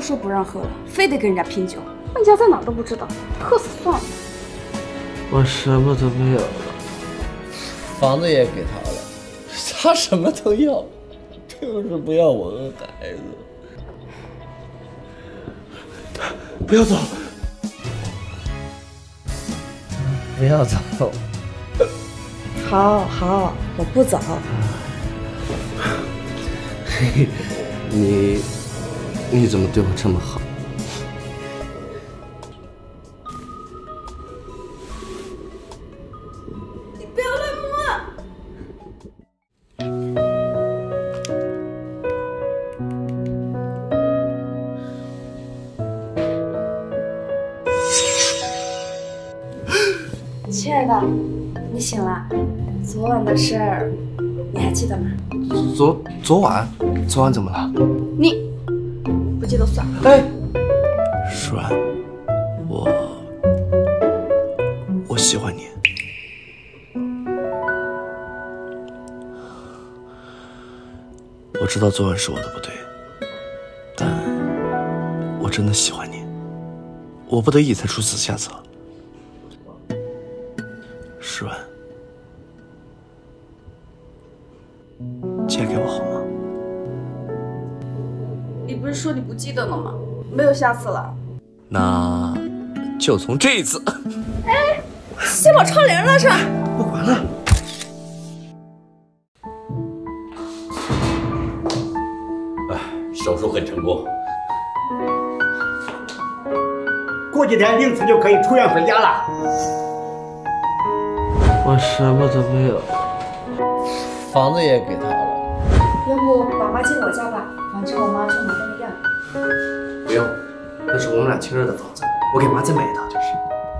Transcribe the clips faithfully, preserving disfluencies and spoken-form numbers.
说不让喝了，非得跟人家拼酒。 你家在哪儿都不知道，喝死算了。 我什么都没有了， 房子也给他了，他什么都要，就是不要我和孩子。 不要走， 不要走。 好好，我不走。 嘿，你你怎么对我这么好？ 你不要乱摸。亲爱的，你醒了？昨晚的事儿你还记得吗？ 昨昨晚，昨晚怎么了？ 你不记得算了。 哎，舒然，我我喜欢你。我知道昨晚是我的不对，但我真的喜欢你，我不得已才出此下策。舒然，嫁给我好吗？ 你不是说你不记得了吗？没有下次了。 那就从这一次。 哎，先把窗帘拉上。 不管了。 哎，手术很成功， 过几天令次就可以出院回家了。 我什么都没有， 房子也给他了。 要不把妈接我家吧，反正我妈住哪都一样。 不用，那是我们俩亲热的房子，我给妈再买一套就是。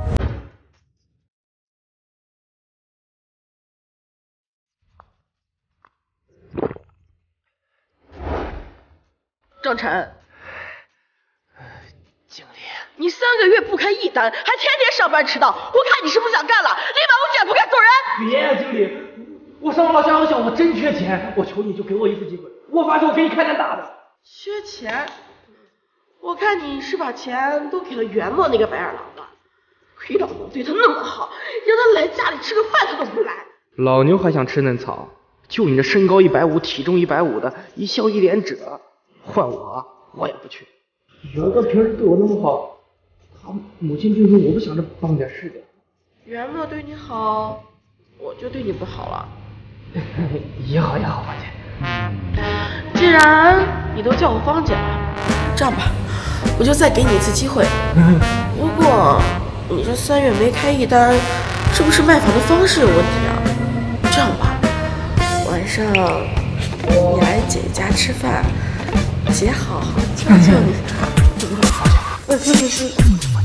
郑晨，经理，你三个月不开一单，还天天上班迟到，我看你是不想干了，立马给我卷铺盖走人！ 别呀、啊，经理，我上我老家好想，我真缺钱，我求你就给我一次机会，我发誓我给你开单大的。 缺钱？我看你是把钱都给了元末那个白眼狼了。亏老牛对他那么好，让他来家里吃个饭他都不来。 老牛还想吃嫩草，就你这身高一百五，体重一百五的，一笑一脸褶，换我我也不去。元哥平时对我那么好，他母亲病重，我不想着帮点事的。 元末对你好，我就对你不好了。 也好也好，芳姐。 既然你都叫我芳姐了，这样吧，我就再给你一次机会。如果你这三月没开一单，是不是卖房的方式有问题啊？这样吧，晚上你来姐家吃饭，姐好好教教你。怎么了，芳姐？呃，是是是。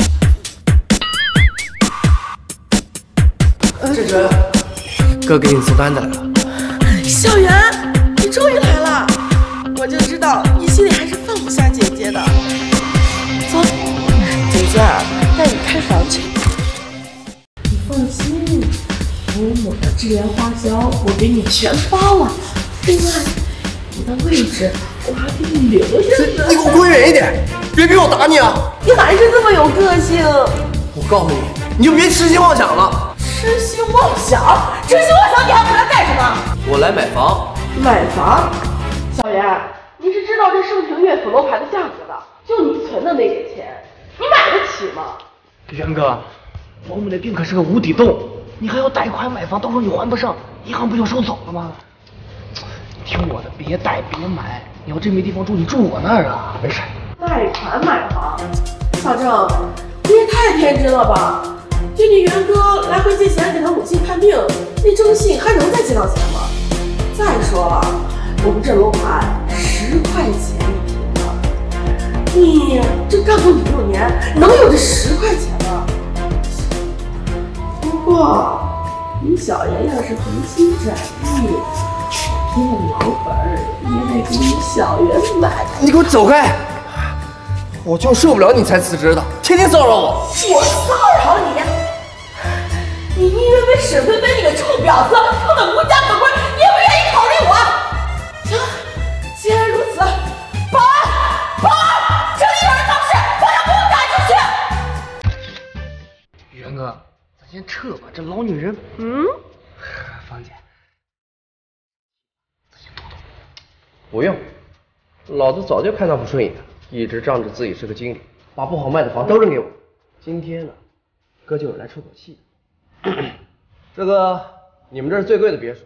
这是哥给你送单子来了。 小袁，你终于来了，我就知道你心里还是放不下姐姐的。走，姐姐带你看房去。你放心，某某的智联花销我给你全包了，另外你的位置我还给你留着呢。 你给我滚远一点，别逼我打你啊！ 你还是这么有个性。 我告诉你，你就别痴心妄想了。 痴心妄想，痴心妄想，你还回来干什么？ 我来买房。 买房？小袁，你是知道这盛庭悦府楼盘的价格的，就你存的那点钱，你买得起吗？ 元哥，保姆那病可是个无底洞，你还要贷款买房，到时候你还不上，银行不就收走了吗？听我的，别贷别买，你要真没地方住，你住我那儿啊，没事。 贷款买房？小郑，你也太天真了吧！就你元哥来回借钱给他母亲看病，那征信还能再借到钱吗？再说了，我们这楼盘十块钱一平的，你这干过五六年，能有这十块钱吗？不过你小爷要是回心转意，这楼本也得给你小爷买。 你给我走开！我就受不了你才辞职的，天天骚扰我。 我骚扰你？你以为被沈菲菲那个臭婊子坑得无家可归，你也不愿意考虑我？行，既然如此，保安，保安，这里有人！ 撤吧，这老女人。 嗯， 芳姐，不用，老子早就看她不顺眼，一直仗着自己是个经理，把不好卖的房都扔给我。今天呢，哥就是来出口气的。这个，你们这是最贵的别墅。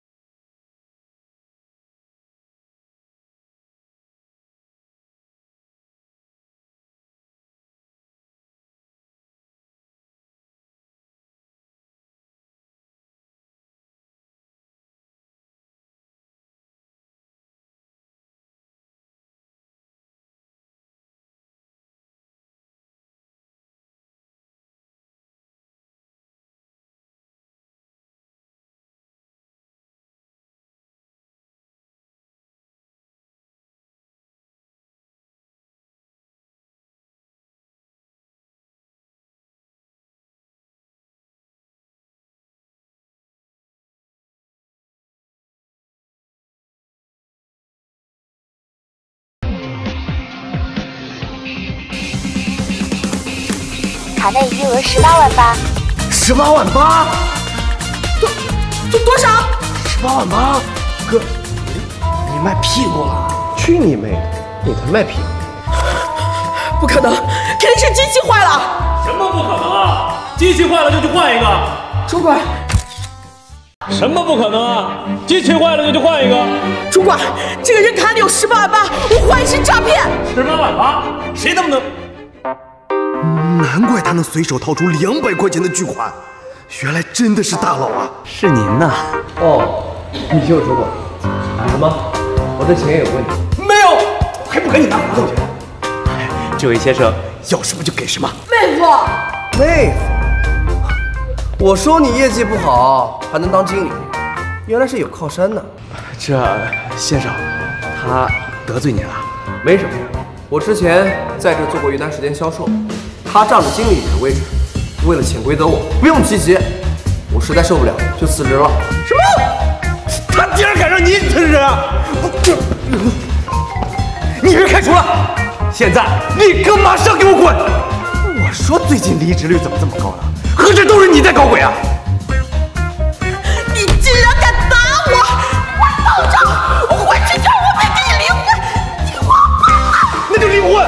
卡内余额十八万八， 十八万八， 多多多少？ 十八万八，哥，你卖屁股了？ 去你妹的！你才卖屁股！ 不可能，肯定是机器坏了。 什么不可能啊？机器坏了就去换一个。 主管， 什么不可能啊？机器坏了就去换一个。 主管，这个人卡里有十八万八，我怀疑是诈骗。 十八万八，谁他妈能？ 难怪他能随手掏出两百块钱的巨款，原来真的是大佬啊！ 是您呐？ 哦，你就是主管。什么？我这钱有问题？ 没有，还不赶紧拿合同去！这位先生，要什么就给什么。 妹夫， 妹夫，我说你业绩不好还能当经理，原来是有靠山呢。 这先生，他得罪您了？ 没什么，我之前在这做过一段时间销售。他仗着经理的位置，为了潜规则我，不用提及，我实在受不了，就辞职了。 什么？他竟然敢让你辞职？你被开除了！现在立刻马上给我滚！我说最近离职率怎么这么高呢？何止都是你在搞鬼啊！ 你竟然敢打我！我保证，我回去叫我妹跟你离婚，你活该！ 那就离婚。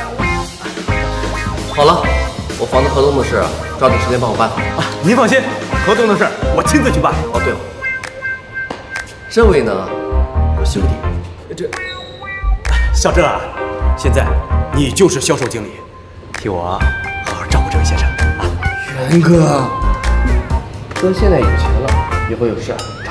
好了，我房子合同的事，抓紧时间帮我办好。 啊，您放心，合同的事我亲自去办。 哦，对了，这位呢，我兄弟， 这小郑啊，现在你就是销售经理，替我好好照顾这位先生啊。 元哥， 哥现在有钱了，以后有事